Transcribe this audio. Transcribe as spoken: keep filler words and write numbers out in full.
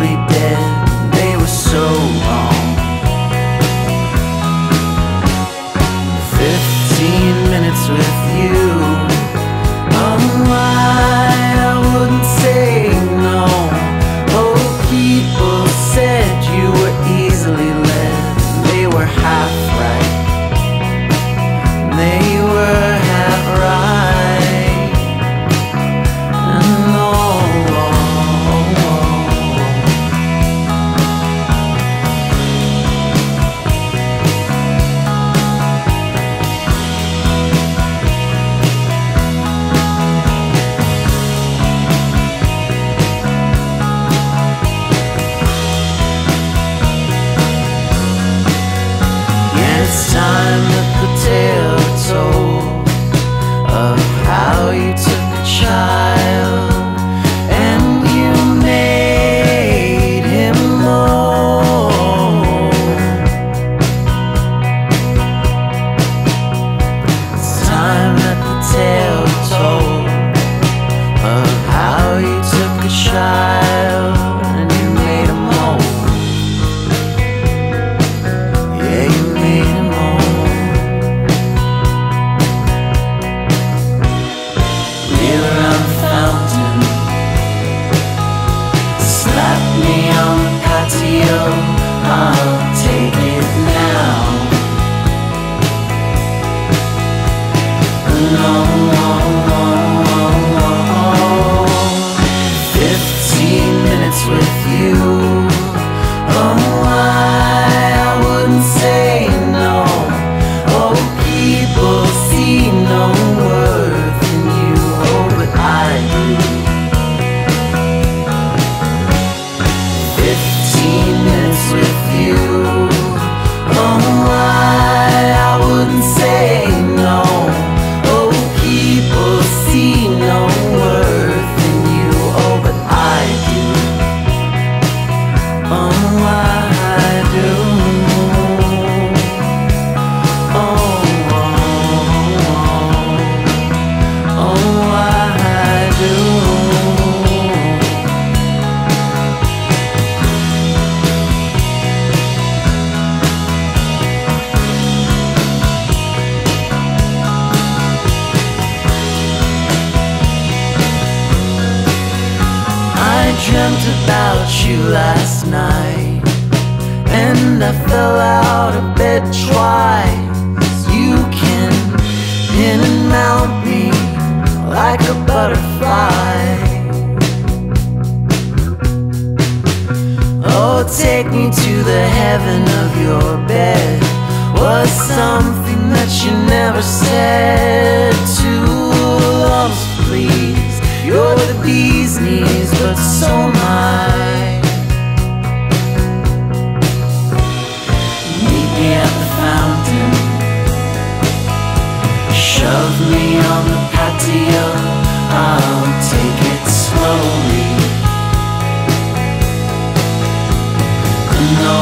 easily dead. They were so wrong. Fifteen minutes with you. Oh, why I wouldn't say no. Oh, people said you were easily led. They were half right. They were half right. And oh, oh, oh. Yeah, it's time that the tale told of how you took a child and you made him moan. It's time that the tale told of how you took a child and you made him moan. Yeah, you made him moan. Wheel around the fountain, slap me on the patio, I'll take it now. No, no, no, no, no. Fifteen minutes with you. Oh, why I wouldn't say no. Oh, people see no worth in you. Oh, but I do. Fifteen minutes with you. Oh, why I wouldn't say no. Oh, people see no worth in you. Oh, but I do. Oh, I do. Oh, oh, oh, I do. I dreamt about you last night, and I fell out of bed twice. You can pin and mount me like a butterfly. Oh, take me to the heaven of your bed was something that you never said. Two lumps, please. You're the bee's knees, but so am I. Meet me at the fountain, shove me on the patio, I'll take it slowly. No,